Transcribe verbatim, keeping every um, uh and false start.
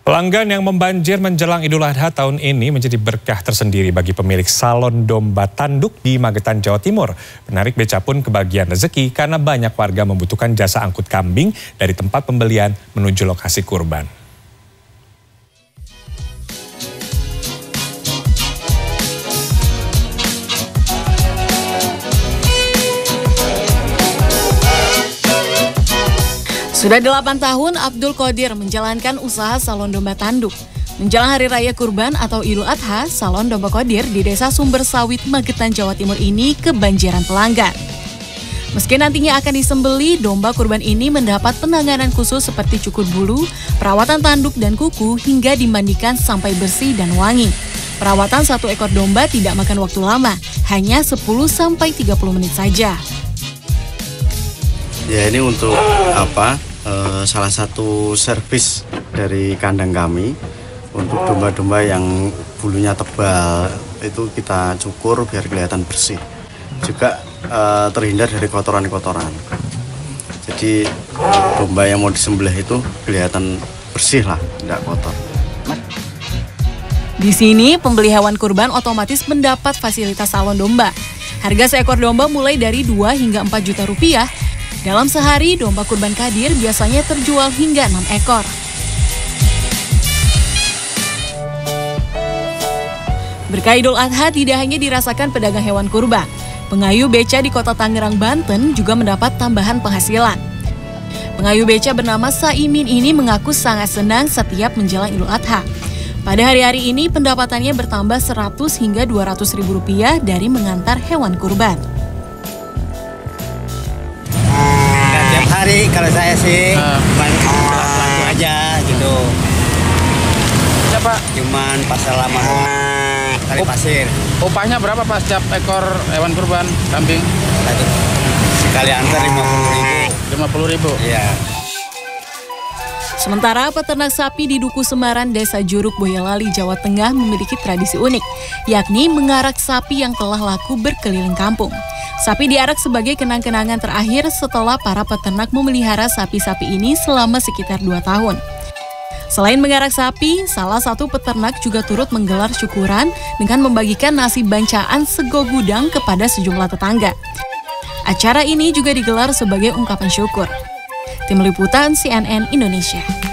Pelanggan yang membanjir menjelang Idul Adha tahun ini menjadi berkah tersendiri bagi pemilik salon domba tanduk di Magetan, Jawa Timur. Penarik beca pun kebagian rezeki karena banyak warga membutuhkan jasa angkut kambing dari tempat pembelian menuju lokasi kurban. Sudah delapan tahun Abdul Qadir menjalankan usaha salon domba tanduk. Menjelang Hari Raya Kurban atau Idul Adha, salon domba Qadir di Desa Sumber Sawit, Magetan, Jawa Timur ini kebanjiran pelanggan. Meski nantinya akan disembeli, domba kurban ini mendapat penanganan khusus seperti cukur bulu, perawatan tanduk dan kuku hingga dimandikan sampai bersih dan wangi. Perawatan satu ekor domba tidak makan waktu lama, hanya sepuluh sampai tiga puluh menit saja. Ya, ini untuk apa? E, salah satu servis dari kandang kami untuk domba-domba yang bulunya tebal itu kita cukur biar kelihatan bersih. Juga e, terhindar dari kotoran-kotoran. Jadi domba yang mau disembelih itu kelihatan bersih lah, tidak kotor. Di sini pembeli hewan kurban otomatis mendapat fasilitas salon domba. Harga seekor domba mulai dari dua hingga empat juta rupiah. Dalam sehari, domba kurban Qadir biasanya terjual hingga enam ekor. Berkah Idul Adha tidak hanya dirasakan pedagang hewan kurban. Pengayuh beca di kota Tangerang, Banten juga mendapat tambahan penghasilan. Pengayuh beca bernama Saimin ini mengaku sangat senang setiap menjelang Idul Adha. Pada hari-hari ini pendapatannya bertambah seratus hingga dua ratus ribu rupiah dari mengantar hewan kurban. Hari kalau saya sih uh, bantu aja gitu. Siapa? Cuman pasar lama dari pasir. Upahnya berapa Pak setiap ekor hewan kurban kambing? Sekali antar lima puluh ribu. lima puluh ribu? Iya. Sementara peternak sapi di Duku Semaran, Desa Juruk, Boyolali, Jawa Tengah memiliki tradisi unik, yakni mengarak sapi yang telah laku berkeliling kampung. Sapi diarak sebagai kenang-kenangan terakhir setelah para peternak memelihara sapi-sapi ini selama sekitar dua tahun. Selain mengarak sapi, salah satu peternak juga turut menggelar syukuran dengan membagikan nasi bancaan sego gudang kepada sejumlah tetangga. Acara ini juga digelar sebagai ungkapan syukur. Tim Liputan C N N Indonesia.